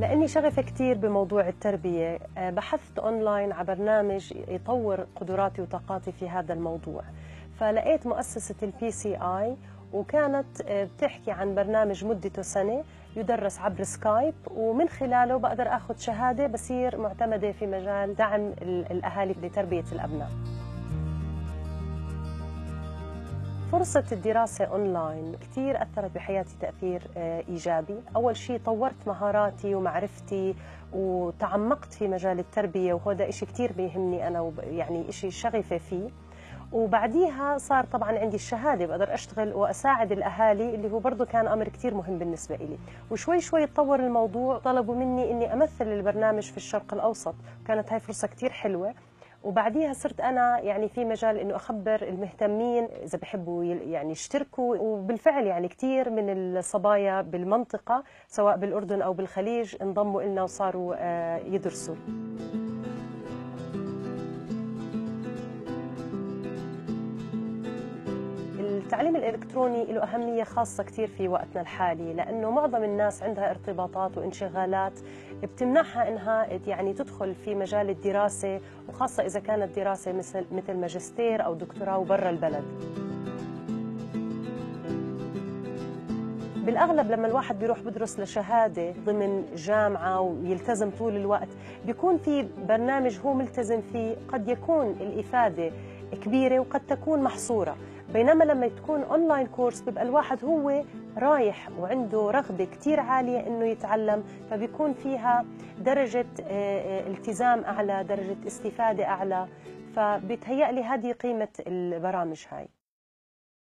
لأني شغفة كتير بموضوع التربية، بحثت أونلاين على برنامج يطور قدراتي وطاقاتي في هذا الموضوع، فلقيت مؤسسة PCI، وكانت بتحكي عن برنامج مدته سنة يدرس عبر سكايب، ومن خلاله بقدر أخذ شهادة بصير معتمدة في مجال دعم الأهالي لتربية الأبناء. فرصة الدراسة أونلاين كتير أثرت بحياتي تأثير إيجابي. أول شيء طورت مهاراتي ومعرفتي وتعمقت في مجال التربية، وهذا إشي كتير بيهمني أنا، يعني إشي شغفة فيه. وبعديها صار طبعا عندي الشهادة، بقدر أشتغل وأساعد الأهالي، اللي هو برضو كان أمر كتير مهم بالنسبة إلي. وشوي شوي تطور الموضوع، طلبوا مني إني أمثل البرنامج في الشرق الأوسط، كانت هاي فرصة كتير حلوة. وبعديها صرت أنا يعني في مجال إنه أخبر المهتمين إذا بحبوا يعني يشتركوا، وبالفعل يعني كتير من الصبايا بالمنطقة سواء بالأردن أو بالخليج انضموا إلنا وصاروا يدرسوا. التعليم الإلكتروني له أهمية خاصة كتير في وقتنا الحالي، لأنه معظم الناس عندها ارتباطات وانشغالات بتمنعها إنها يعني تدخل في مجال الدراسة، وخاصة إذا كانت دراسة مثل ماجستير أو دكتوراه وبرا البلد. بالأغلب لما الواحد بيروح بدرس لشهادة ضمن جامعة ويلتزم طول الوقت، بيكون في برنامج هو ملتزم فيه، قد يكون الإفادة كبيرة وقد تكون محصورة. بينما لما تكون أونلاين كورس بيبقى الواحد هو رايح وعنده رغبة كتير عالية إنه يتعلم، فبيكون فيها درجة التزام أعلى، درجة استفادة أعلى. فبتهيألي هذه قيمة البرامج هاي.